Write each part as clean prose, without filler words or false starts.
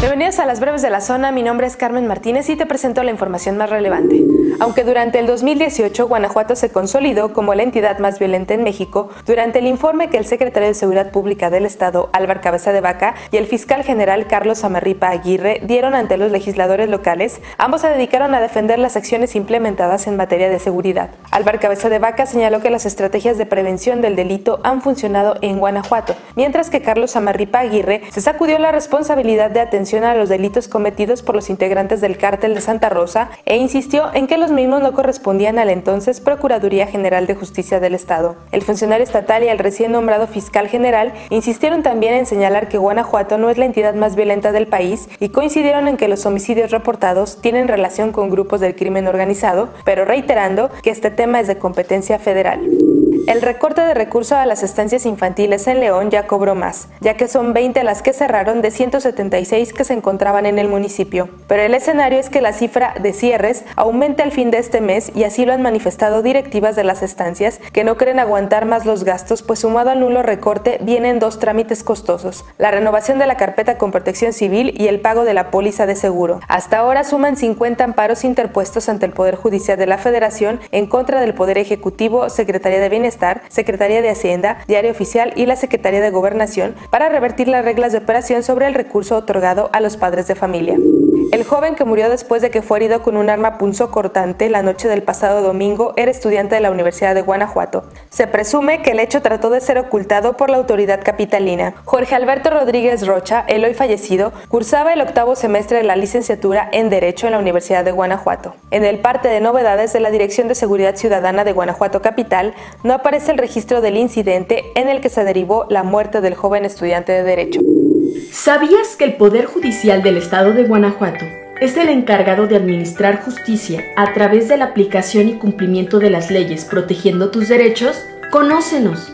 Bienvenidos a las breves de la zona, mi nombre es Carmen Martínez y te presento la información más relevante. Aunque durante el 2018 Guanajuato se consolidó como la entidad más violenta en México, durante el informe que el secretario de Seguridad Pública del Estado, Álvaro Cabeza de Vaca, y el fiscal general Carlos Amarripa Aguirre dieron ante los legisladores locales, ambos se dedicaron a defender las acciones implementadas en materia de seguridad. Álvaro Cabeza de Vaca señaló que las estrategias de prevención del delito han funcionado en Guanajuato, mientras que Carlos Amarripa Aguirre se sacudió la responsabilidad de atención a los delitos cometidos por los integrantes del Cártel de Santa Rosa e insistió en que los mismos no correspondían a la entonces Procuraduría General de Justicia del Estado. El funcionario estatal y el recién nombrado fiscal general insistieron también en señalar que Guanajuato no es la entidad más violenta del país y coincidieron en que los homicidios reportados tienen relación con grupos del crimen organizado, pero reiterando que este tema es de competencia federal. El recorte de recursos a las estancias infantiles en León ya cobró más, ya que son 20 las que cerraron de 176 que se encontraban en el municipio. Pero el escenario es que la cifra de cierres aumente al fin de este mes y así lo han manifestado directivas de las estancias que no creen aguantar más los gastos, pues sumado al nulo recorte vienen dos trámites costosos: la renovación de la carpeta con protección civil y el pago de la póliza de seguro. Hasta ahora suman 50 amparos interpuestos ante el Poder Judicial de la Federación en contra del Poder Ejecutivo, Secretaría de Bienestar, Secretaría de Hacienda, Diario Oficial y la Secretaría de Gobernación para revertir las reglas de operación sobre el recurso otorgado a los padres de familia. El joven que murió después de que fue herido con un arma punzocortante la noche del pasado domingo era estudiante de la Universidad de Guanajuato. Se presume que el hecho trató de ser ocultado por la autoridad capitalina. Jorge Alberto Rodríguez Rocha, el hoy fallecido, cursaba el octavo semestre de la licenciatura en Derecho en la Universidad de Guanajuato. En el parte de novedades de la Dirección de Seguridad Ciudadana de Guanajuato Capital, no aparece el registro del incidente en el que se derivó la muerte del joven estudiante de Derecho. ¿Sabías que el Poder Judicial del Estado de Guanajuato es el encargado de administrar justicia a través de la aplicación y cumplimiento de las leyes protegiendo tus derechos? ¡Conócenos!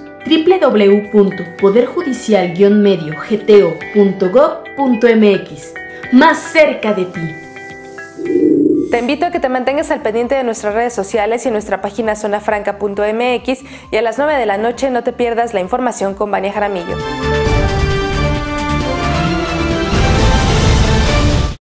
www.poderjudicial-medio-gto.gov.mx. Más cerca de ti. Te invito a que te mantengas al pendiente de nuestras redes sociales y nuestra página zonafranca.mx, y a las 9 de la noche no te pierdas la información con Vania Jaramillo.